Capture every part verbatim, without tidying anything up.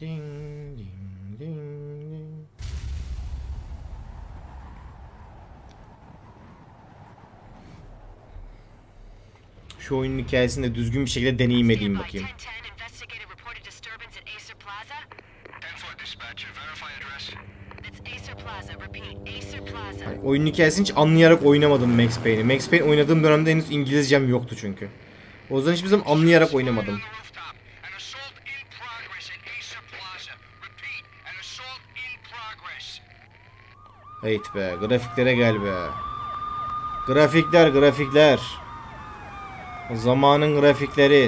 ding ding ding. Şu oyunun hikayesini de düzgün bir şekilde deneyim edeyim bakayım. Yani oyunun hikayesini hiç anlayarak oynamadım Max Payne'i. Max Payne oynadığım dönemde henüz İngilizcem yoktu çünkü. O yüzden hiçbir zaman anlayarak oynamadım. Evet be, grafiklere gel be. Grafikler, grafikler. O zamanın grafikleri.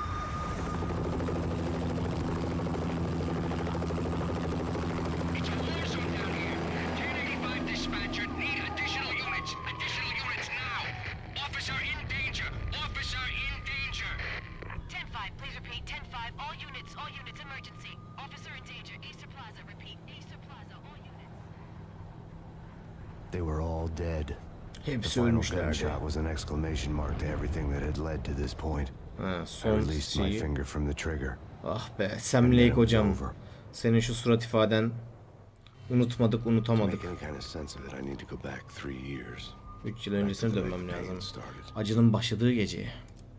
They were all dead. Hepsi ölmüşlerdi. Was an exclamation mark to everything that had led to this point. Ha, I son released my finger from the trigger. Ah be, Sam Lake hocam. Senin şu surat ifaden unutmadık, unutamadık. Üç yıl öncesine dönmem lazım. Acının başladığı geceye.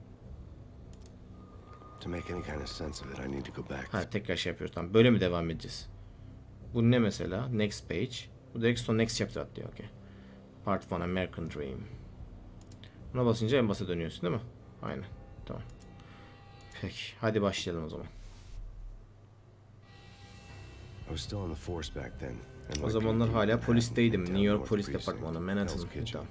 Ha, tekrar şey yapıyoruz. Tamam, böyle mi devam edeceğiz? Bu ne mesela? Next page. Bu direkt son next chapter atlıyor. Okay. Part one American Dream. Buna basınca en başa dönüyorsun değil mi? Aynen. Tamam. Peki. Hadi başlayalım o zaman. O zamanlar hala polisteydim. New York Polis Departmanı, Manhattan. Tamam.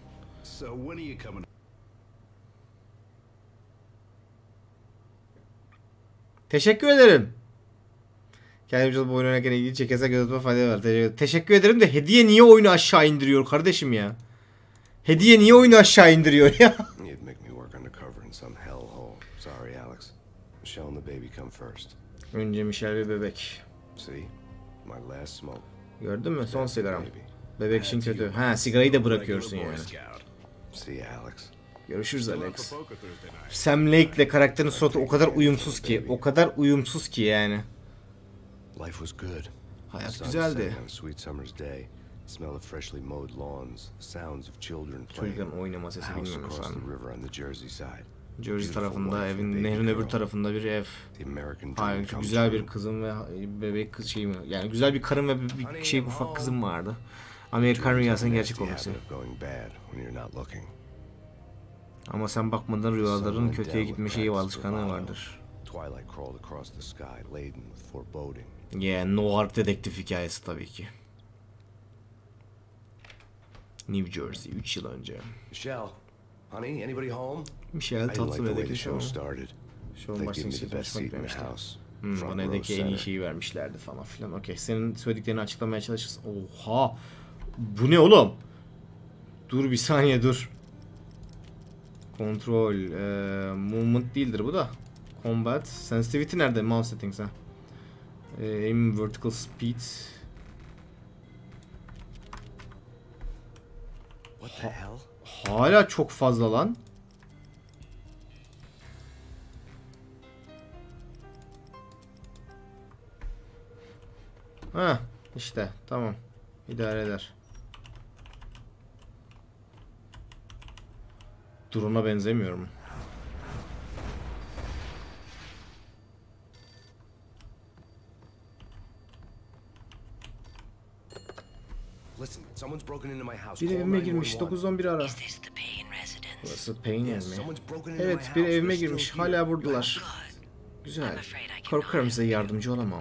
Teşekkür ederim. Kendimce bu oyunu oynarken ilgili çekerse gözüme fayda var. Teşekkür, Teşekkür ederim de hediye niye oyunu aşağı indiriyor kardeşim ya? Hediye niye oyunu aşağı indiriyor ya? Önce Michelle ve bebek. Gördün mü? Son sigaram. Bebek için kötü. Ha, sigarayı da bırakıyorsun yani. Görüşürüz Alex. Sam Lake'le karakterin suratı o kadar uyumsuz ki. O kadar uyumsuz ki yani. Hayat güzeldi. Çocukların oynama sesi bilmiyorum şu an. Jersey tarafında, evin nehrin öbür tarafında bir ev. Hayır, güzel bir kızım ve bebek kız şey mi? Yani güzel bir karım ve bir şey ufak kızım vardı. Amerikan rüyasının gerçek olması. Ama sen bakmadan rüyaların kötüye gitme şeyi var, alışkanlığı vardır. Yeah, noir dedektif hikayesi tabii ki. New Jersey, üç yıl önce. Michelle, honey, anybody home? Michelle tatlı ve dedektif show. Show'un başlangıcı hoşuma gitmemişti. Hmm, bana evdeki en iyi şeyi vermişlerdi falan filan. Okey, senin söylediklerini açıklamaya çalışırız. Oha! Bu ne oğlum? Dur bir saniye dur. Kontrol, e, movement değildir bu da. Combat, sensitivity nerede? Mouse settings ha. E, aim, vertical speed. What the hell? Hala çok fazla lan. Ha, işte tamam. İdare eder. Drone'a benzemiyorum. Bir evime girmiş. dokuz on bir ara. Burası Payne mi? Evet, bir evime girmiş. Hala buradalar. Güzel. Korkarım size yardımcı olamam.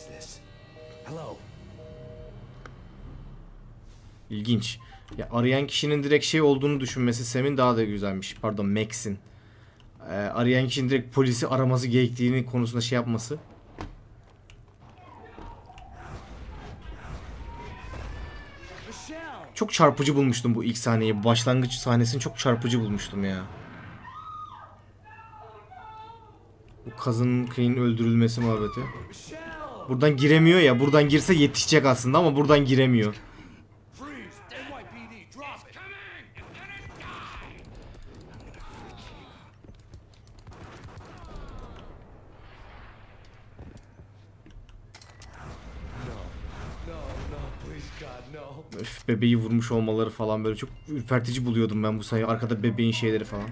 İlginç. Ya arayan kişinin direkt şey olduğunu düşünmesi Sam'in daha da güzelmiş. Pardon, Max'in. Ee, arayan kişinin direkt polisi araması gerektiğini konusunda şey yapması. Çok çarpıcı bulmuştum bu ilk sahneyi. Başlangıç sahnesini çok çarpıcı bulmuştum ya. Bu kazın kıyın öldürülmesi muhabbeti. Buradan giremiyor ya. Buradan girse yetişecek aslında ama buradan giremiyor. Öf, bebeği vurmuş olmaları falan böyle çok ürpertici buluyordum ben bu sayı. Arkada bebeğin şeyleri falan.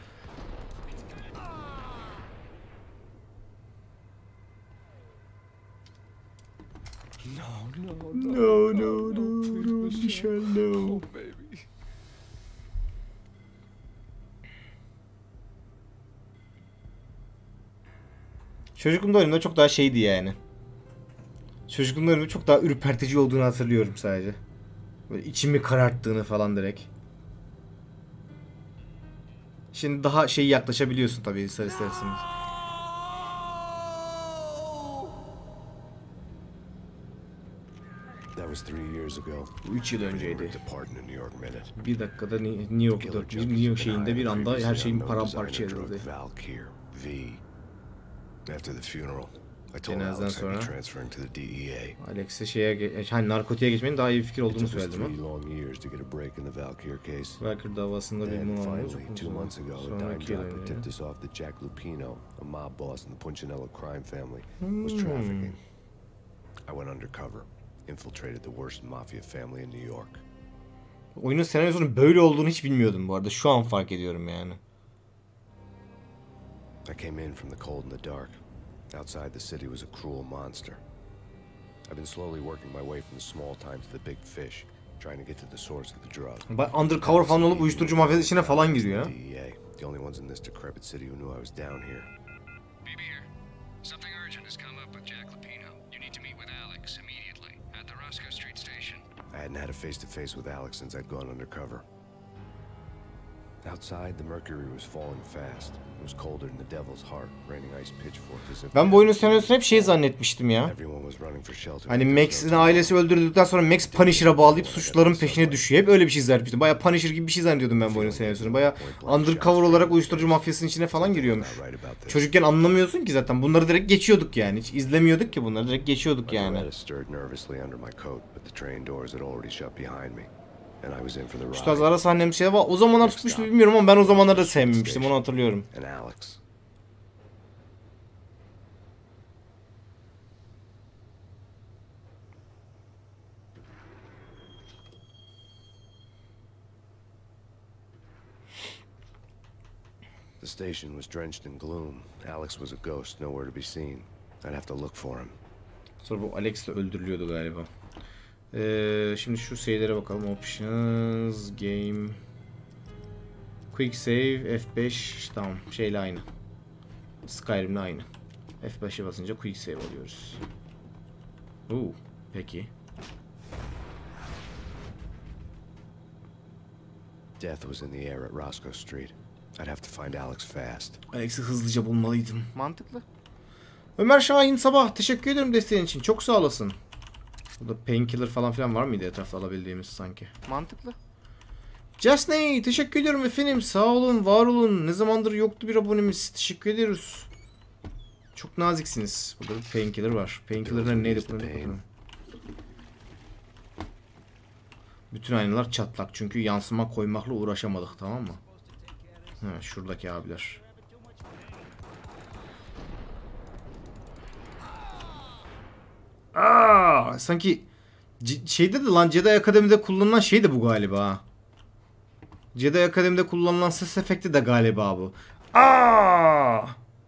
No, no, No, no, no, no, Michelle, no. Oh, baby. Çocukluğumda oyunumda çok daha şeydi yani. Çocukluğumda oyunumda çok daha ürpertici olduğunu hatırlıyorum sadece. Böyle içimi kararttığını falan direkt. Şimdi daha şey yaklaşabiliyorsun tabii ister isterseniz. That was three years ago. üç yıl önceydi. Departing a New York minute. Bir dakikada New York'ta, bir New York şeyinde bir anda her şeyin paramparça edildi. Valkyr, V. After the funeral, I told Cenazeden Alex I'd sonra be transferring to the D E A. Alex'e şeye, ge- hani narkotiğe geçmenin daha iyi bir fikir It olduğunu took us söyledim three ha. long years to get a break in the Valkyr case. Valkyr davasında bir Then muamma finally, çok two uzun. months ago, a dime Sonraki yıl dropper önce. tipped us off that Jack Lupino, a mob boss in the Punchinello crime family, was Hmm. trafficking. I went undercover, infiltrated the worst mafia family in New York. Oyunun senaryosunun böyle olduğunu hiç bilmiyordum bu arada. Şu an fark ediyorum yani. I came in from the cold and the dark. Outside the city was a cruel monster. I've been slowly working my way from the small time to the big fish, trying to get to the source of the drug. Bak undercover falan olup uyuşturucu mafyası içine falan giriyor. D E A, the only ones in this decrepit city who knew I was down here. B B here. Something urgent has come up with Jack Lupino. You need to meet with Alex immediately at the Roscoe Street station. I hadn't had a face-to-face with Alex since I'd gone undercover. Outside, the mercury was falling fast. It was colder than the devil's heart, raining ice pitchforks as if Ben bu oyunun senaryosunu hep şey zannetmiştim ya. everyone was running for shelter. Hani Max'in ailesi öldürüldükten sonra Max Punisher'a bağlayıp suçluların peşine düşüyor. Hep öyle bir şey zannetmiştim. Baya Punisher gibi bir şey zannediyordum ben bu oyunun senaryosunu. Baya undercover olarak uyuşturucu mafyasının içine falan giriyormuş. Çocukken anlamıyorsun ki zaten. Bunları direkt geçiyorduk yani. Hiç izlemiyorduk ki bunları. Direkt geçiyorduk yani. Loretta stirred nervously under my coat, but the train doors had already shut behind me, and I was in for the Şu tarz ride. ara sahnem bir şey var. O zamanlar tutmuş mu bilmiyorum ama ben o zamanlar da sevmemiştim. Onu hatırlıyorum. And Alex. The station was drenched in gloom. Alex was a ghost, nowhere to be seen. I'd have to look for him. Sonra bu Alex de öldürülüyordu galiba. Ee, şimdi şu şeylere bakalım. Options, game, quick save, F beş, tamam şeyle aynı. Skyrim'le aynı. F beşe basınca quick save alıyoruz. Oo, peki. Death was in the air at Roscoe Street. I'd have to find Alex fast. Alex'i hızlıca bulmalıydım. Mantıklı. Ömer Şahin Sabah, teşekkür ederim desteğin için. Çok sağ olasın. Burada painkiller falan filan var mıydı etrafta alabildiğimiz sanki? Mantıklı. Jasney, teşekkür ediyorum efendim. Sağ olun, var olun. Ne zamandır yoktu bir abonemiz. Teşekkür ediyoruz. Çok naziksiniz. Burada bir painkiller var. Painkiller'ın neydi? Bütün aynalar çatlak çünkü yansıma koymakla uğraşamadık, tamam mı? Ha, şuradaki abiler. Aa, sanki şeyde de lan Jedi Akademi'de kullanılan şey de bu galiba. Jedi Akademi'de kullanılan ses efekti de galiba bu. Aa!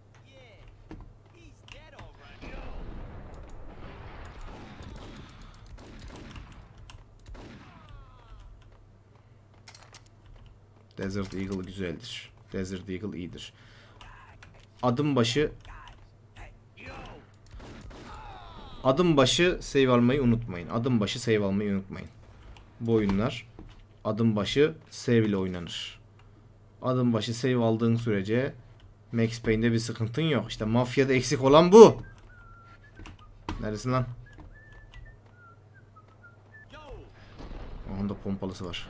Desert Eagle güzeldir. Desert Eagle iyidir. Adım başı Adım başı save almayı unutmayın. Adım başı save almayı unutmayın. Bu oyunlar adım başı save ile oynanır. Adım başı save aldığın sürece Max Payne'de bir sıkıntın yok. İşte mafyada eksik olan bu. Neredesin lan? Onda pompalısı var.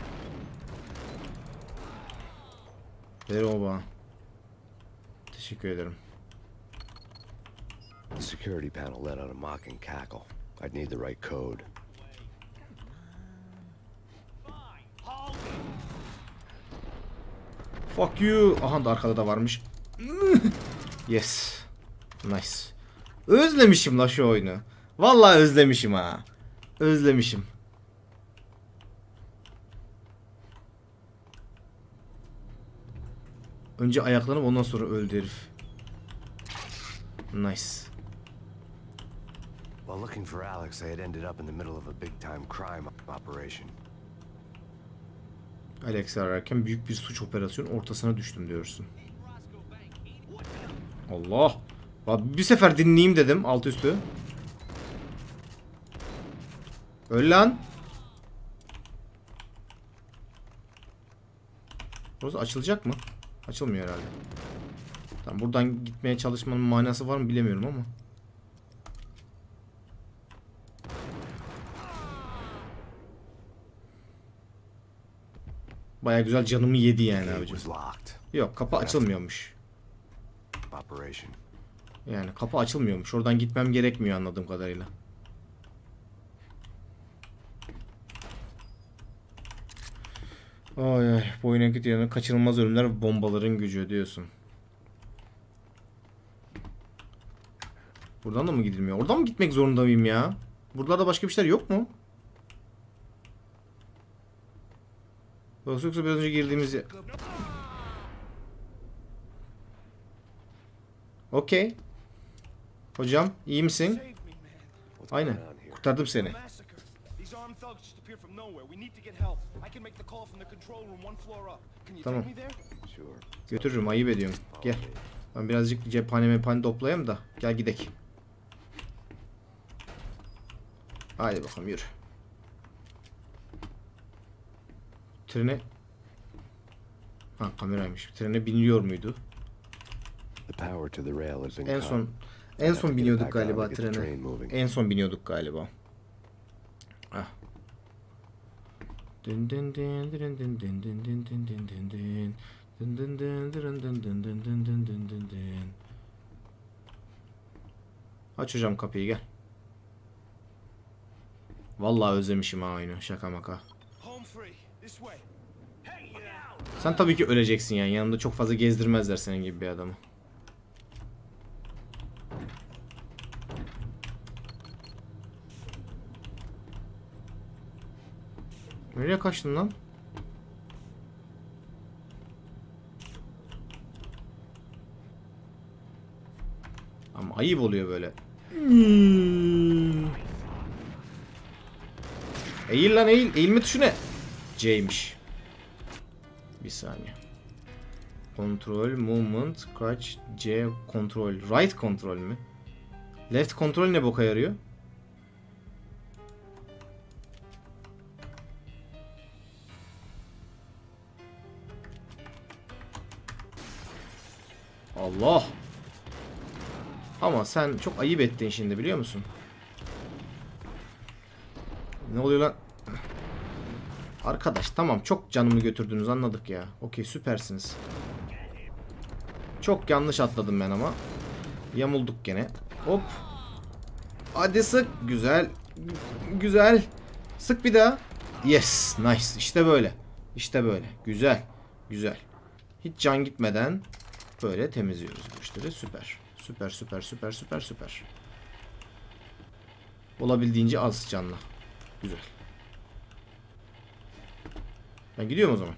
Ver o bana. Teşekkür ederim. The security panel let out a mocking cackle. I'd need the right code. Fuck you. Aha da arkada da varmış. Yes. Nice. Özlemişim la şu oyunu. Vallahi özlemişim ha. Özlemişim. Önce ayaklanıp ondan sonra öldü herif. Nice. While looking for Alex, I had ended up in the middle of a big-time crime operation. Alex'i ararken büyük bir suç operasyonu ortasına düştüm diyorsun. Allah. Abi bir sefer dinleyeyim dedim alt üstü. Öl lan. Burası açılacak mı? Açılmıyor herhalde. Tamam, buradan gitmeye çalışmanın manası var mı bilemiyorum ama. Baya güzel canımı yedi yani abicim. Yok, kapı açılmıyormuş. Yani kapı açılmıyormuş. Oradan gitmem gerekmiyor anladığım kadarıyla. Ay ay, bu oyuna gidiyor. Kaçınılmaz ölümler ve bombaların gücü diyorsun. Buradan da mı gidilmiyor? Oradan mı gitmek zorunda mıyım ya? Buralarda başka bir şeyler yok mu? Yoksa yoksa biraz önce girdiğimiz... Okey. Hocam iyi misin? Aynen. Kurtardım seni. Tamam. Götürürüm, ayıp ediyorum. Gel. Ben birazcık cephane mephane toplayayım da. Gel gidek. Haydi bakalım yürü. Trene... Ha, kameraymış. Trene biniliyor muydu? En son en son biniyorduk galiba trene. En son biniyorduk galiba. Ah. Dın dın dın dın dın dın dın dın dın dın dın dın. Dın dın dın dın dın dın dın dın dın dın dın dın. Aç hocam kapıyı, gel. Vallahi özlemişim ha oyunu, şaka maka. Sen tabii ki öleceksin yani, yanında çok fazla gezdirmezler senin gibi bir adamı. Nereye kaçtın lan? Ama ayıp oluyor böyle. Hmm. Eğil lan eğil. Eğilme tuşu ne? C'ymiş. Bir saniye. Control, movement, crouch, C, control. Right control mü? Left control ne boka yarıyor? Allah. Ama sen çok ayıp ettin şimdi, biliyor musun? Ne oluyor lan? Arkadaş tamam, çok canımı götürdünüz, anladık ya. Okey, süpersiniz. Çok yanlış atladım ben ama. Yamulduk gene. Hop. Hadi sık. Güzel. Güzel. Sık bir daha. Yes. Nice. İşte böyle. İşte böyle. Güzel. Güzel. Hiç can gitmeden böyle temizliyoruz bu işleri. Süper. Süper süper süper süper süper. Olabildiğince az canlı. Güzel. Ben gidiyorum o zaman.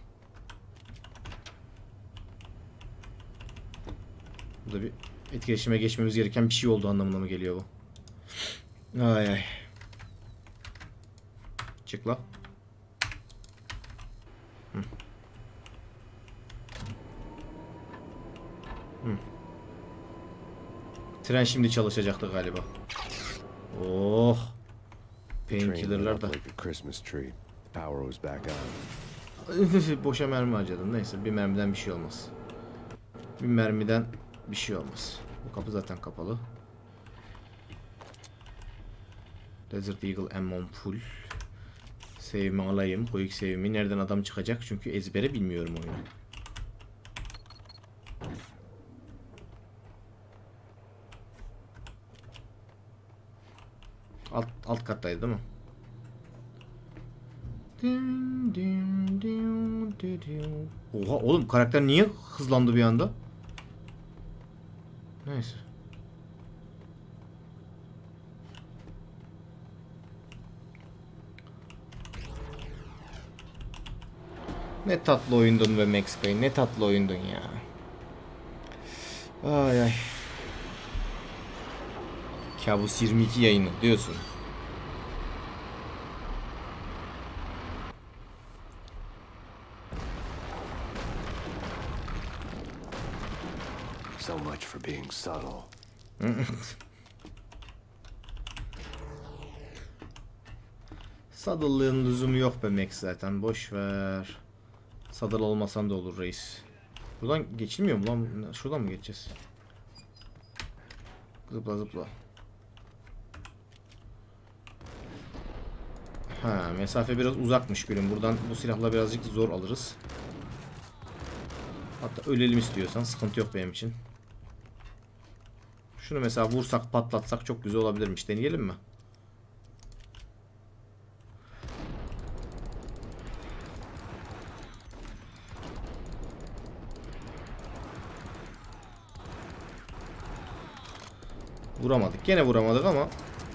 Burada bir etkileşime geçmemiz gereken bir şey oldu anlamına mı geliyor bu? Ay ay. Çık la. Hı. Hı. Tren şimdi çalışacaktı galiba. Oh. Painkiller'lar da. Boşa mermi harcadım. Neyse, bir mermiden bir şey olmaz. Bir mermiden bir şey olmaz. Bu kapı zaten kapalı. Desert Eagle ammon full. Save'imi alayım. Quick save'imi. Nereden adam çıkacak? Çünkü ezbere bilmiyorum oyunu. Alt, alt kattaydı değil mi? Oha oğlum, karakter niye hızlandı bir anda? Neyse. Ne tatlı oyundun be Max Payne, ne tatlı oyundun ya. Ay ay. Kabus yirmi iki yayını diyorsun. So much for being subtle. Saddle'lığın lüzumu yok be Max zaten. Boş ver. Saddle olmasan da olur reis. Buradan geçilmiyor mu lan? Şuradan mı geçeceğiz? Zıpla zıpla. Ha, mesafe biraz uzakmış gülüm. Buradan bu silahla birazcık zor alırız. Hatta ölelim istiyorsan sıkıntı yok benim için. Şunu mesela vursak patlatsak çok güzel olabilirmiş. Deneyelim mi? Vuramadık. Gene vuramadık ama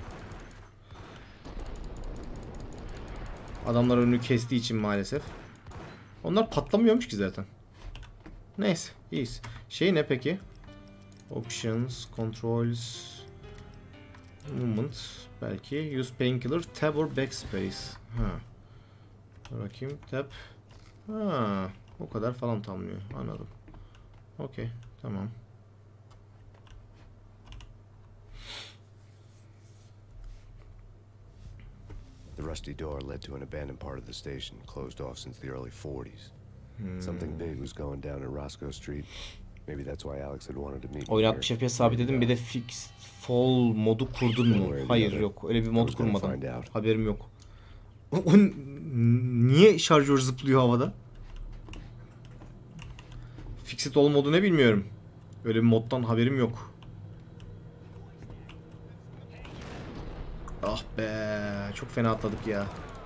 adamlar önünü kestiği için maalesef. Onlar patlamıyormuş ki zaten. Neyse, iyiyiz. Şey ne peki? Options, controls, movement, belki use painkiller, tab or backspace. Ha. Dur bakayım, tab. Ha, o kadar falan tamamlıyor. Anladım. Okey, tamam. The rusty door led to an abandoned part of the station, closed off since the early forties. Something big was going down in Roscoe Street. Maybe that's why Alex had wanted to meet me Oyun here. altmış F P S sabitledim, bir de fix fall modu kurdun mu? Hayır, yok. Öyle bir mod kurmadım. Haberim yok. O, o niye şarjör zıplıyor havada? Fixed all modu ne bilmiyorum. Öyle bir moddan haberim yok. Ah be, çok fena atladık ya.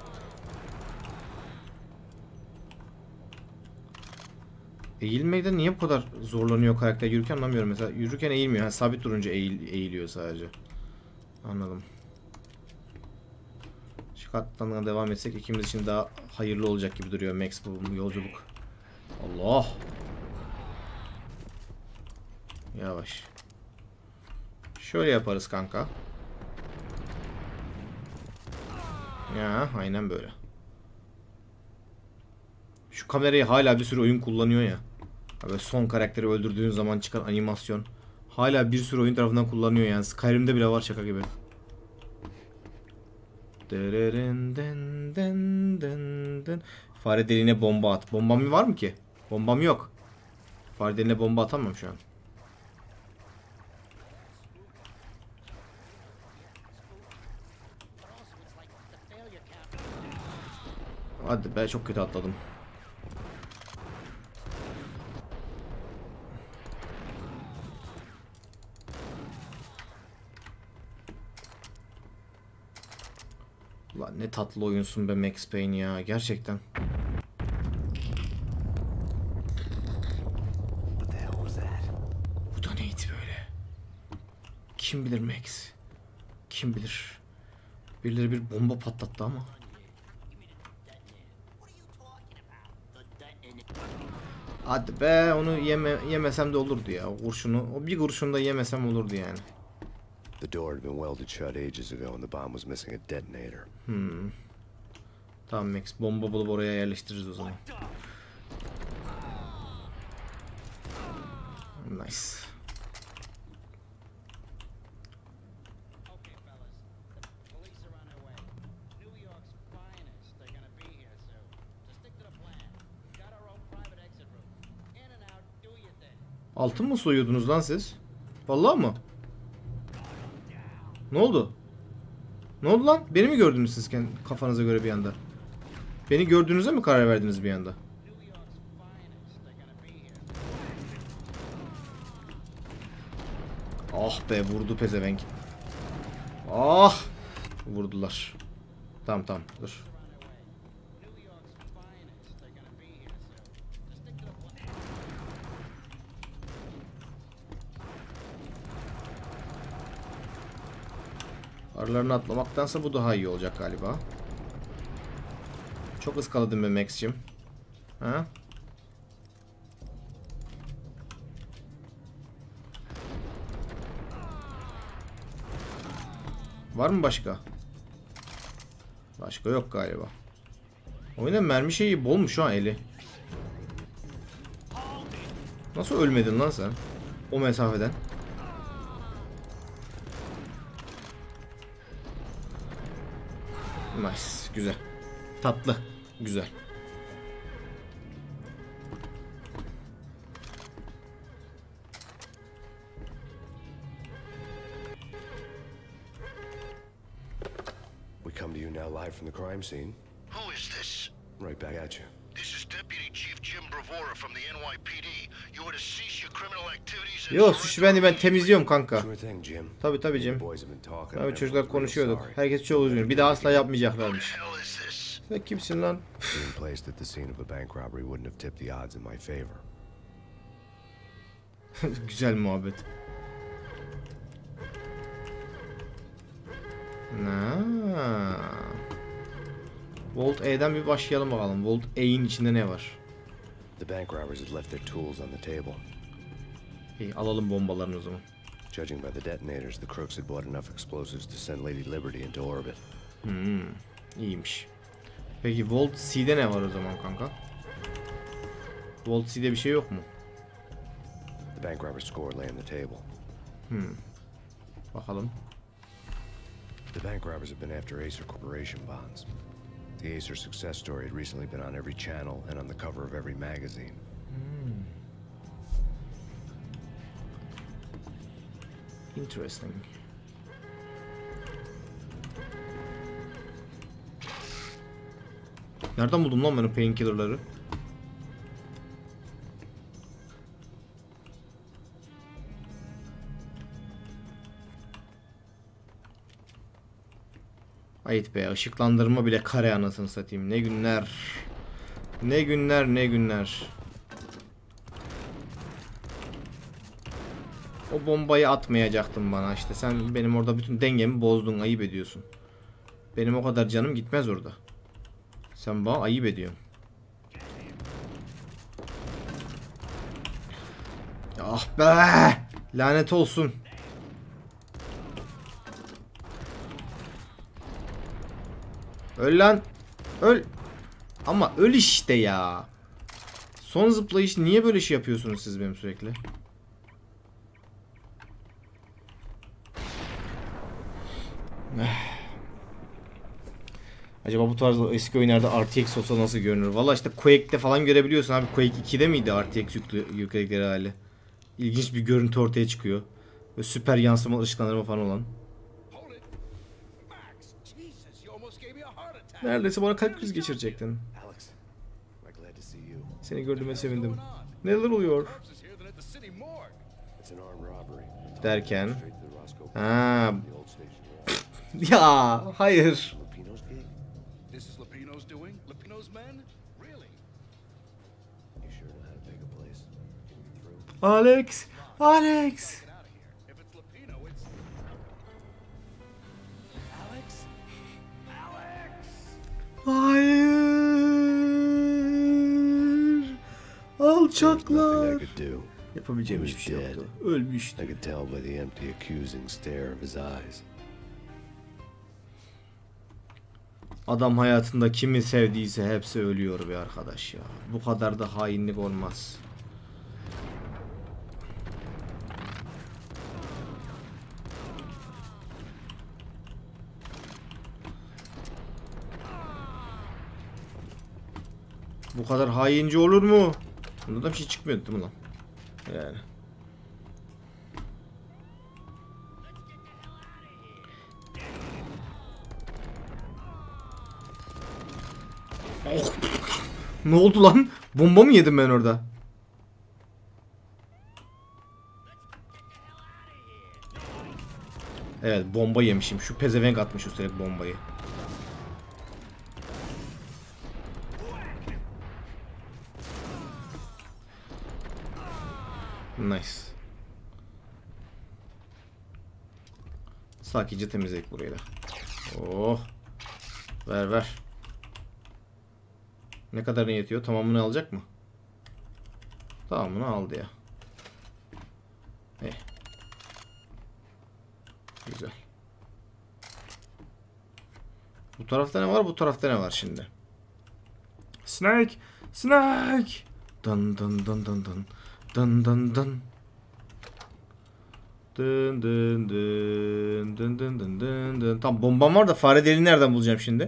Eğilmekte niye bu kadar zorlanıyor karakter yürürken anlamıyorum. Mesela yürürken eğilmiyor. Yani sabit durunca eğil, eğiliyor sadece. Anladım. Şu kattan devam etsek ikimiz için daha hayırlı olacak gibi duruyor Max bu yolculuk. Allah. Yavaş. Şöyle yaparız kanka. Ya aynen böyle. Şu kamerayı hala bir sürü oyun kullanıyor ya. Böyle son karakteri öldürdüğün zaman çıkan animasyon hala bir sürü oyun tarafından kullanıyor yani. Skyrim'de bile var şaka gibi. Fare deliğine bomba at. Bombam var mı ki? Bombam yok. Fare deliğine bomba atamam şu an. Hadi be, çok kötü atladım. Lan ne tatlı oyunsun be Max Payne ya, gerçekten. Bu da neydi böyle? Kim bilir Max? Kim bilir? Birileri bir bomba patlattı ama. Hadi be, onu yeme yemesem de olurdu ya. O kurşunu, o bir kurşunu da yemesem olurdu yani. The door had been welded shut ages ago and the bomb was missing a detonator. Hmm. Tamam Max, bomba bulup oraya yerleştiririz o zaman. Nice. Altın mı soyuyordunuz lan siz? Vallahi mı? Ne oldu? Ne oldu lan? Beni mi gördünüz siz kafanıza göre bir anda? Beni gördüğünüze mi karar verdiniz bir anda? Ah be, vurdu pezevenk. Ah! Vurdular. Tamam tamam, dur. Aralarını atlamaktansa bu daha iyi olacak galiba. Çok ıskaladım be Max'cim. Ha? Var mı başka? Başka yok galiba. Oyunda mermi şeyi bolmuş şu an eli. Nasıl ölmedin lan sen? O mesafeden. Nice. Güzel. Tatlı. Güzel. We come to you now live from the crime scene. Who is this? Right back at you. This is Deputy Chief Jim Bravura from the N Y P D. You are to cease your criminal activities and Yo suçu ben de ben temizliyorum kanka. Sure thing, Jim. Tabi tabi Jim. Boys have been talking. Tabi and çocuklar everyone's real konuşuyorduk. sorry. Herkes çok üzgün. Bir daha asla Who yapmayacaklarmış. the hell is this? Sen kimsin lan? Being placed at the scene of a bank robbery wouldn't have tipped the odds in my favor. Güzel muhabbet. Na. Vault A'den bir başlayalım bakalım. Vault A'in içinde ne var? The bank robbers had left their tools on the table. İyi, alalım bombalarını o zaman. Judging by the detonators, the crooks had bought enough explosives to send Lady Liberty into orbit. Hmm, iyiymiş. Peki Vault C'de ne var o zaman kanka? Vault C'de bir şey yok mu? The bank robbers' score lay on the table. Hmm. Bakalım. The bank robbers have been after Acer Corporation bonds. The Acer success story had recently been on every channel and on the cover of every magazine. Interesting. Nereden buldum lan ben o painkiller'ları? Ayıt be, ışıklandırma bile kare anasını satayım. Ne günler. Ne günler ne günler. O bombayı atmayacaktın bana işte. Sen benim orada bütün dengemi bozdun. Ayıp ediyorsun. Benim o kadar canım gitmez orada. Sen bana ayıp ediyorsun. Ah be! Lanet olsun. Öl lan. Öl. Ama öl işte ya. Son zıplayış niye böyle şey yapıyorsunuz siz benim sürekli? Acaba bu tarz eski oyunlarda R T X olsa nasıl görünür? Valla işte Quake'de falan görebiliyorsun abi. Quake iki'de miydi R T X yüklü, yükledikleri hali? İlginç bir görüntü ortaya çıkıyor. Ve süper yansıma, ışıklandırma falan olan. Neredeyse bana kalp krizi geçirecektin. Alex, I'm glad to see you. Seni gördüğüme sevindim. Neler oluyor? It's an armed robbery. Derken. Straight to the Roscoe. Ha, The old station road. ya hayır. Lupino's gig? This is Lupino's doing? Lupino's men? Really? You sure know how to pick a place? Can you through? Alex. Alex. Get out of here. If it's Lupino, it's... Alex? Alex! Hayır. Nothing Alçaklar. I could do. Yapabileceğim hiçbir şey yoktu. Ölmüştü. I could tell by the empty, accusing stare of his eyes. Adam hayatında kimi sevdiyse hepsi ölüyor be arkadaş ya. Bu kadar da hainlik olmaz. Bu kadar haince olur mu? Bunda da bir şey çıkmıyordu değil mi lan? Yani. Oh. Ne oldu lan? Bomba mı yedim ben orada? Evet, bomba yemişim. Şu pezevenk atmış üstelik bombayı. Nice. Sakince temizledik burayı da. Oh. Ver ver. Ne kadarını yetiyor? Tamamını alacak mı? Tamamını aldı ya. Hey. Güzel. Bu tarafta ne var? Bu tarafta ne var şimdi? Snake! Snake! Dın dın dın dın dın. Dın dın dın. Dın dın dın dın dın dın dın dın. Tamam, bombam var da fare deliğini nereden bulacağım şimdi?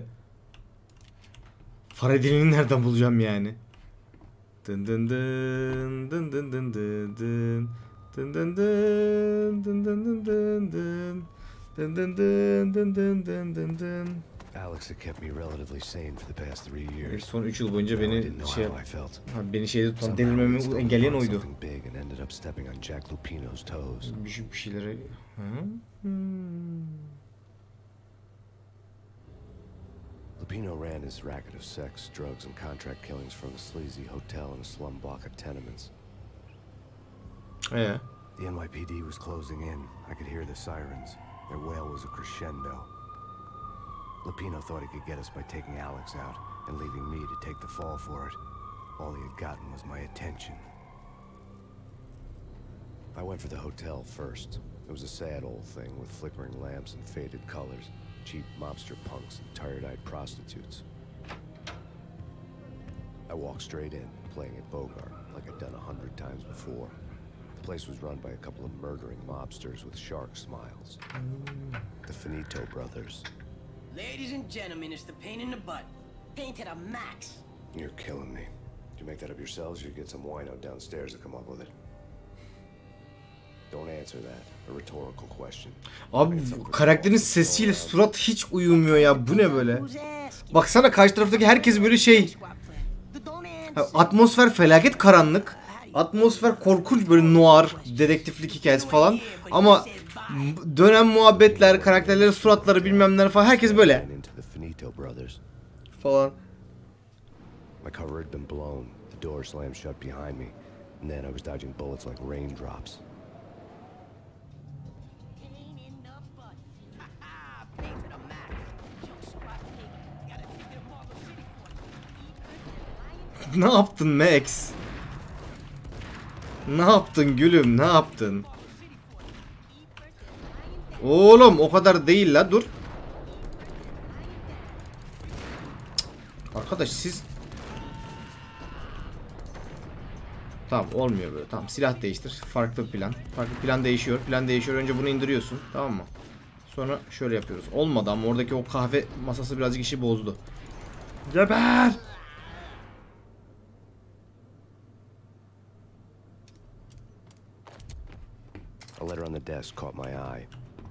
Fare deliğini nereden bulacağım yani? Dın dın dın dın dın dın dın dın. Dın dın dın dın dın dın dın dın. Dın dın dın dın dın dın dın dın. Alex had kept me relatively sane for the past three years. Son üç yıl boyunca Now I beni didn't know şey how I felt. ha, beni şeyde tutan, Somehow delirmemi we'd stumbled engelleyen upon oydu. something big and ended up stepping on Jack Lupino's toes. Bir, şey- bir şeylere... Hı? Hmm. Lupino ran his racket of sex, drugs, and contract killings from a sleazy hotel in a slum block of tenements. Ee? The N Y P D was closing in. I could hear the sirens. Their wail was a crescendo. Lupino thought he could get us by taking Alex out and leaving me to take the fall for it. All he had gotten was my attention. I went for the hotel first. It was a sad old thing with flickering lamps and faded colors, cheap mobster punks and tired-eyed prostitutes. I walked straight in, playing at Bogart, like I'd done a hundred times before. The place was run by a couple of murdering mobsters with shark smiles. The Finito brothers. Ladies and gentlemen, it's the pain in the butt. Pain to the max. You're killing me. Did you make that up yourselves, or you get some wino downstairs to come up with it? Don't answer that. A rhetorical question. Abi karakterin sesiyle surat hiç uyumuyor ya. Bu ne böyle? Baksana karşı taraftaki herkes böyle şey. Atmosfer felaket karanlık. Atmosfer korkunç, böyle noir, dedektiflik hikayesi falan. Ama dönem muhabbetler, karakterlerin suratları bilmem neler falan, herkes böyle. Falan. My cover had been blown. The door slammed shut behind me. And then I was dodging bullets like raindrops. Ne yaptın Max? Ne yaptın gülüm? Ne yaptın? Oğlum o kadar değil la, dur. Arkadaş siz... Tamam, olmuyor böyle. Tamam, silah değiştir. Farklı bir plan. Farklı plan değişiyor. Plan değişiyor. Önce bunu indiriyorsun. Tamam mı? Sonra şöyle yapıyoruz. Olmadı ama oradaki o kahve masası birazcık işi bozdu. Geber! A letter on the desk caught my eye.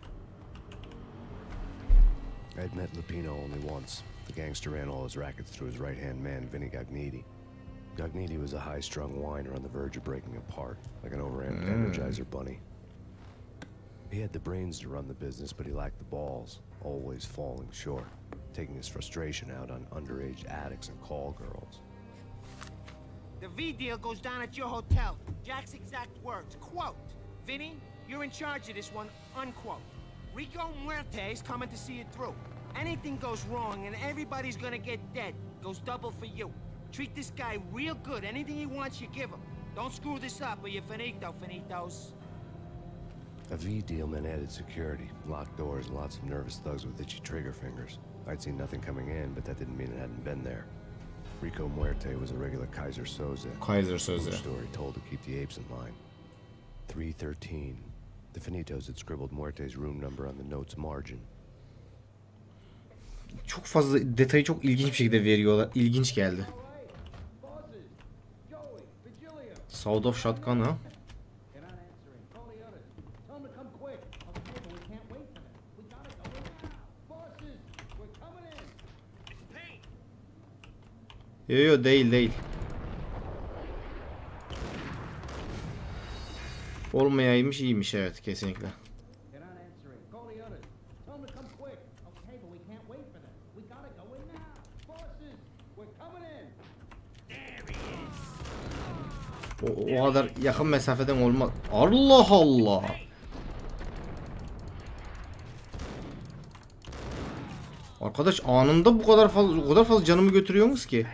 I had met Lupino only once. The gangster ran all his rackets through his right-hand man, Vinny Gagniti. Gagniti was a high-strung whiner on the verge of breaking apart, like an overramped mm. Energizer bunny. He had the brains to run the business, but he lacked the balls, always falling short, taking his frustration out on underage addicts and call girls. The V deal goes down at your hotel. Jack's exact words, quote, Vinny, you're in charge of this one, unquote. Rico Muerte's coming to see it through. Anything goes wrong and everybody's gonna get dead. Goes double for you. Treat this guy real good. Anything he wants, you give him. Don't screw this up or you're finito, finitos. A V deal meant added security, locked doors, and lots of nervous thugs with itchy trigger fingers. I'd seen nothing coming in, but that didn't mean it hadn't been there. Rico Muerte was a regular Kaiser Soze. Kaiser Soze. Story told to keep the apes in line. three thirteen. The Finitos had scribbled Muerte's room number on the note's margin. Çok fazla detayı çok ilginç bir şekilde veriyorlar. İlginç geldi. Sound of Shotgun ha? Yo yo değil değil. Olmayaymış iyiymiş, evet kesinlikle. O, o kadar yakın mesafeden olmaz. Allah Allah. Arkadaş anında bu kadar fazla o kadar fazla canımı götürüyorsunuz ki.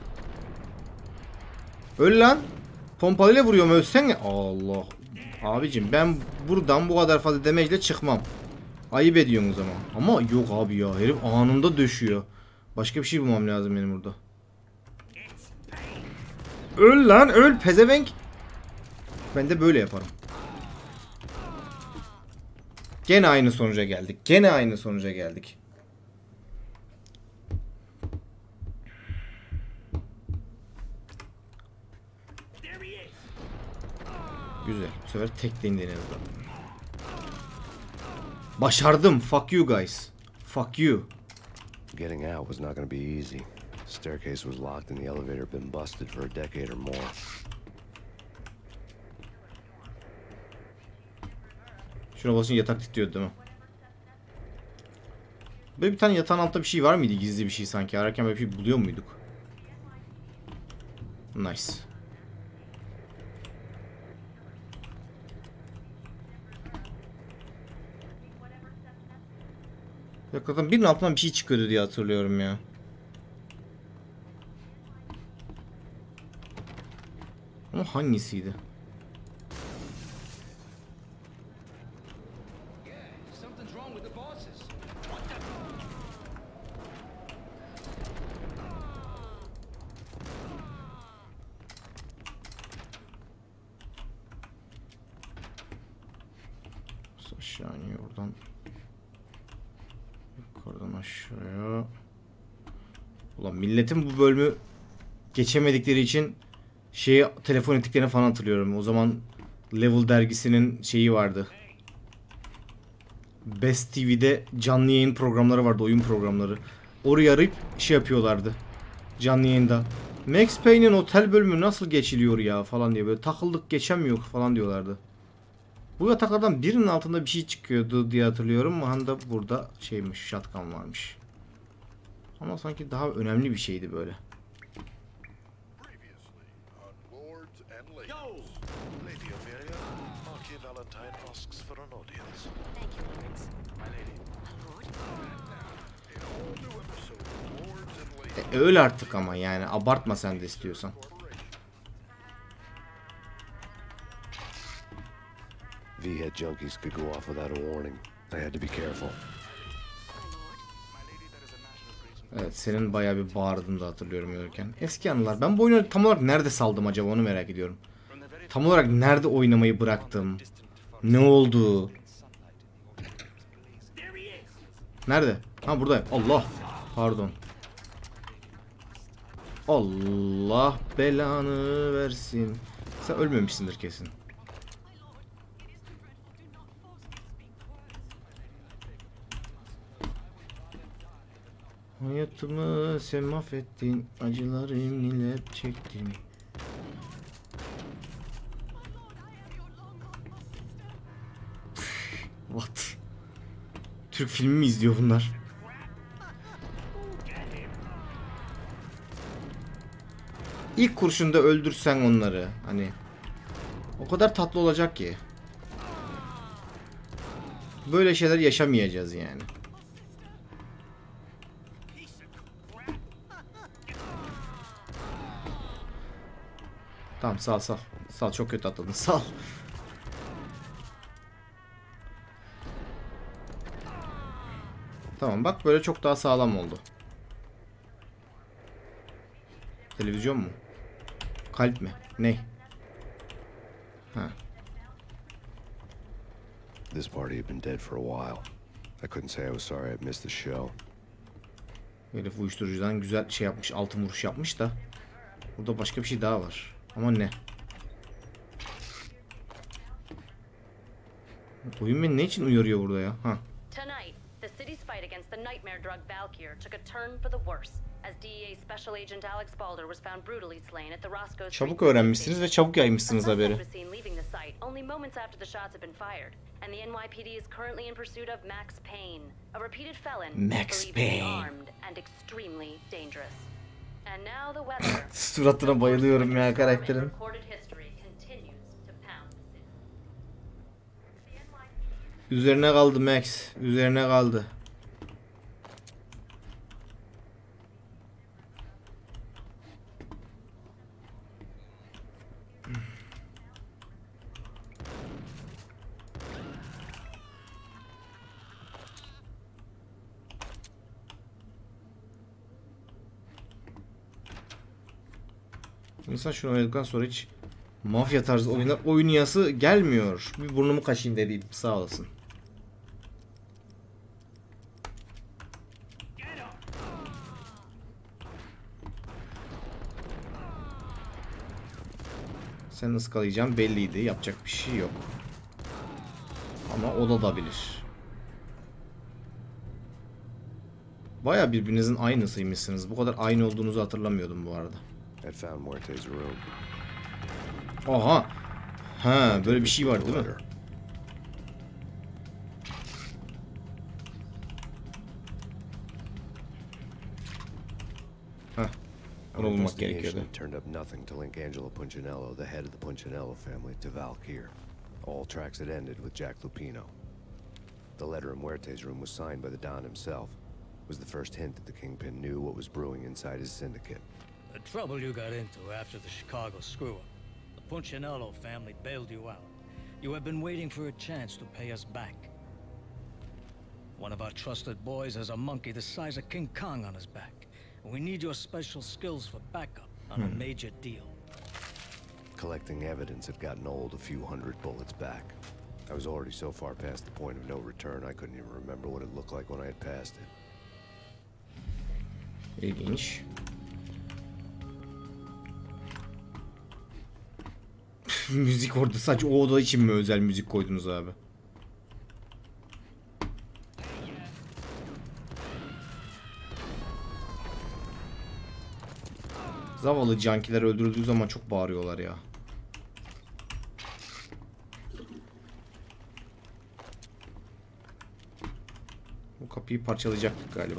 Öl lan. Pompalıyla vuruyorum, ölsen ya. Allah. Abicim ben buradan bu kadar fazla damage'le çıkmam. Ayıp ediyorsun o zaman. Ama yok abi ya, herif anında döşüyor. Başka bir şey bulmam lazım benim burada. Öl lan öl pezevenk. Ben de böyle yaparım. Gene aynı sonuca geldik. Gene aynı sonuca geldik. Güzel. Bu sefer tekleyin deneriz. Başardım. Fuck you guys. Fuck you. Getting out was not going to be easy. The staircase was locked and the elevator had been busted for a decade or more. Şuna basınca yatak titriyordu değil mi? Böyle bir tane yatağın altında bir şey var mıydı? Gizli bir şey sanki. Ararken böyle bir şey buluyor muyduk? Nice. Hakikaten birinin altından bir şey çıkıyordu diye hatırlıyorum ya. Ama hangisiydi? Something's wrong with the bosses. Aşağı iniyor oradan. Yukarıdan aşağıya. Ulan milletin bu bölümü geçemedikleri için şeyi telefon ettiklerini falan hatırlıyorum. O zaman Level dergisinin şeyi vardı. Best T V'de canlı yayın programları vardı, oyun programları. Oraya arayıp şey yapıyorlardı. Canlı yayında. Max Payne'in otel bölümü nasıl geçiliyor ya falan diye böyle takıldık geçemiyor falan diyorlardı. Bu yataklardan birinin altında bir şey çıkıyordu diye hatırlıyorum. Handa burada şeymiş, shotgun varmış. Ama sanki daha önemli bir şeydi böyle. Previously on Lords and Ladies. Lady Amelia, Marquis Valentine asks for an audience. Thank you, Lawrence. My lady. My lord? A all new episode of Lords and Ladies. E, öyle artık ama yani abartma sen de istiyorsan. V-head junkies could go off without a warning. I had to be careful. Evet, senin bayağı bir bağırdığını da hatırlıyorum yürürken. Eski anılar. Ben bu oyunu tam olarak nerede saldım acaba, onu merak ediyorum. Tam olarak nerede oynamayı bıraktım? Ne oldu? Nerede? Ha buradayım. Allah. Pardon. Allah belanı versin. Sen ölmemişsindir kesin. Hayatımı sen mahvettin, acılarım neler çektim. What? Türk filmi mi izliyor bunlar? İlk kurşunda öldürsen onları, hani o kadar tatlı olacak ki. Böyle şeyler yaşamayacağız yani. Tamam, sal sal. Sal, çok kötü atladın. Sal. Tamam bak, böyle çok daha sağlam oldu. Televizyon mu? Kalp mi? Ne? Ha. This party had been dead for a while. I couldn't say I was sorry I missed the show. Herif uyuşturucudan güzel şey yapmış, altın vuruş yapmış da. Burada başka bir şey daha var. Ama ne? Oyun beni ne için uyarıyor burada ya? Ha. Tonight, the city's fight against the nightmare drug Valkyr took a turn for the worse as D E A Special Agent Alex Balder was found brutally slain at the Roscoe Street. Çabuk öğrenmişsiniz ve çabuk yaymışsınız haberi. was seen leaving the site only moments after the shots had been fired, and the N Y P D is currently in pursuit of Max Payne, a repeated felon Max believed to be Payne. armed and extremely dangerous. And now the weather. Suratına bayılıyorum ya karakterin. Recorded history continues to pound the city. Üzerine kaldı Max. Üzerine kaldı. İnsan şunu oynadıktan sonra hiç mafya tarzı oyunlar oynayası gelmiyor. Bir burnumu kaşıyım dediğim, sağ olasın. Sen ıskalayacağım belliydi. Yapacak bir şey yok. Ama o da da bilir. Baya birbirinizin aynısıymışsınız. Bu kadar aynı olduğunuzu hatırlamıyordum bu arada. I found Muerte's room. Aha. Ha, böyle bir şey var değil mi? Heh. Onu bulmak gerekiyordu. Investigation turned up nothing to link Angelo Punchinello, the head of the Punchinello family, to Valkyr. All tracks had ended with Jack Lupino. The letter in Muerte's room was signed by the Don himself. It was the first hint that the Kingpin knew what was brewing inside his syndicate. The trouble you got into after the Chicago screw-up. The Punchinello family bailed you out. You have been waiting for a chance to pay us back. One of our trusted boys has a monkey the size of King Kong on his back. And we need your special skills for backup on a major deal. Collecting evidence had gotten old a few hundred bullets back. I was already so far past the point of no return, I couldn't even remember what it looked like when I had passed it. İlginç. Müzik orada sadece o oda için mi özel müzik koydunuz abi? Zavallı cankiler öldürüldüğü zaman çok bağırıyorlar ya. Bu kapıyı parçalayacaktık galiba.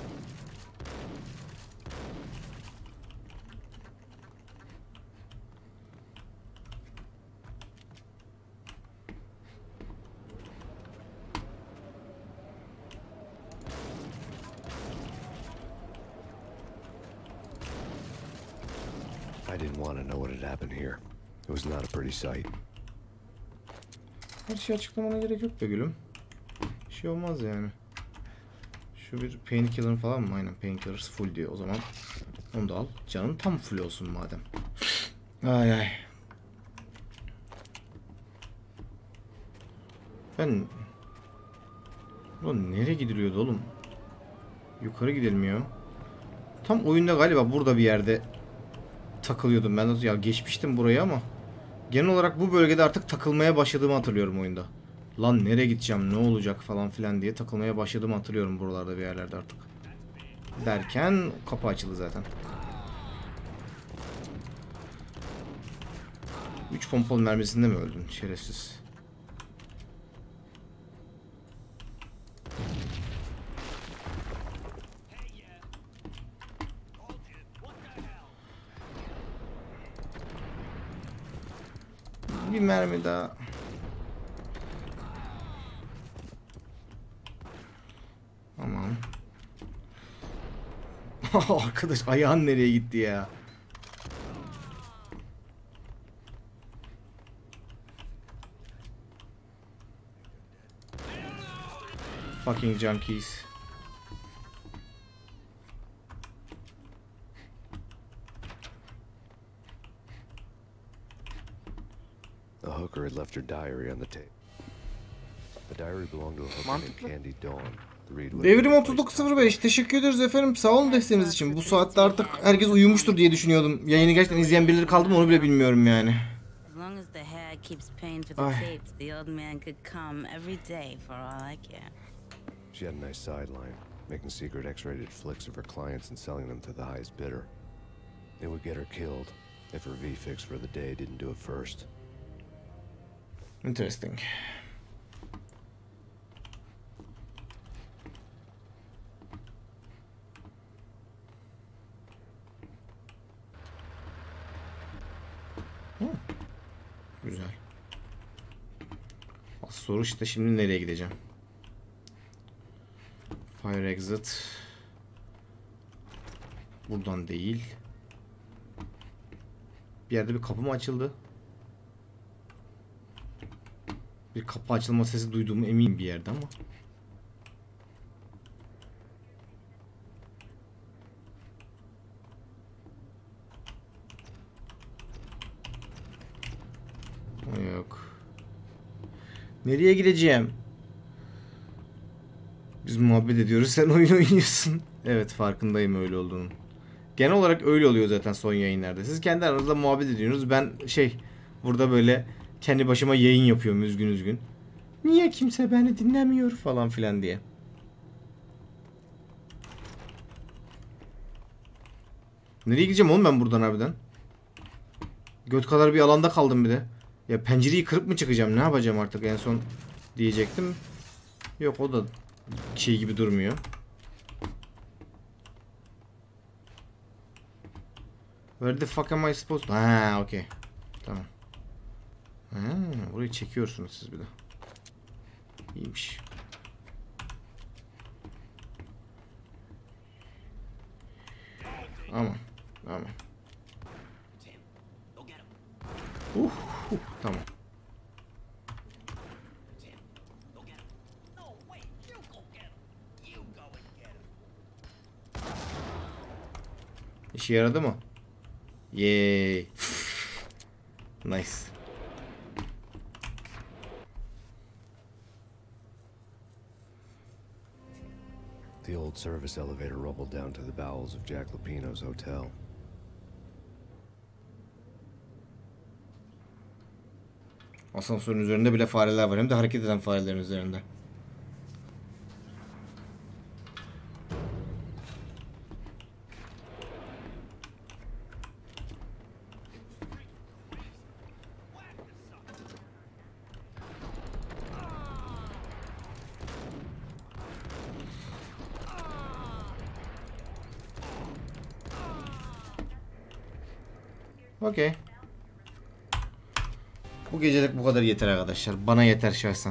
I didn't want to know what had happened here. It was not a pretty sight. Her şeyi açıklamana gerek yok be gülüm. Bir şey olmaz yani. Şu bir painkiller falan mı? Aynen, painkillers full diyor. O zaman onu da al. Canın tam full olsun madem. Ay ay. Ben... Ulan nereye gidiliyordu oğlum? Yukarı gidilmiyor. Tam oyunda galiba burada bir yerde takılıyordum ben de. Ya geçmiştim burayı ama genel olarak bu bölgede artık takılmaya başladığımı hatırlıyorum oyunda. Lan nereye gideceğim, ne olacak falan filan diye takılmaya başladığımı hatırlıyorum buralarda bir yerlerde artık. Derken kapı açıldı zaten. üç pompalı mermisinde mi öldün şerefsiz? Bir mermi daha. Aman. Arkadaş ayağın nereye gitti ya? Fucking junkies. The hooker had left her diary on the tape. The diary belonged to a hooker named Candy Dawn. The read was Devrim otuz dokuz sıfır beş. Teşekkür ederiz efendim. Sağ olun desteğiniz için. Bu saatte artık herkes uyumuştur diye düşünüyordum. Yayını gerçekten izleyen birileri kaldı mı onu bile bilmiyorum yani. As long as the hair keeps paying for the tapes, the old man could come every day for all I care. She had a nice sideline, making secret X-rated flicks of her clients and selling them to the highest bidder. It would get her killed if her V-fix for the day didn't do it first. Interesting. Hmm. Güzel. Soru işte şimdi nereye gideceğim? Fire exit. Buradan değil. Bir yerde bir kapı mı açıldı? Bir kapı açılma sesi duyduğumu eminim bir yerde ama. Nereye gideceğim? Biz muhabbet ediyoruz, sen oyun oynuyorsun. Evet, farkındayım öyle olduğunu. Genel olarak öyle oluyor zaten son yayınlarda. Siz kendi aranızda muhabbet ediyorsunuz. Ben şey burada böyle kendi başıma yayın yapıyorum üzgün üzgün. Niye kimse beni dinlemiyor falan filan diye. Nereye gideceğim oğlum ben buradan harbiden? Göt kadar bir alanda kaldım bir de. Ya pencereyi kırıp mı çıkacağım? Ne yapacağım artık en son diyecektim. Yok, o da şey gibi durmuyor. Where the fuck am I supposed to? Ha, okey. Tamam. Ha, burayı çekiyorsunuz siz bir de. İyiymiş. Aman. Aman. Uh, uh, tamam. İşe yaradı mı? Yay. Nice. The old service elevator rumbled down to the bowels of Jack Lupino's hotel. Asansörün üzerinde bile fareler var. Hem de hareket eden farelerin üzerinde. Okey. Bu gecelik bu kadar yeter arkadaşlar. Bana yeter şahsen.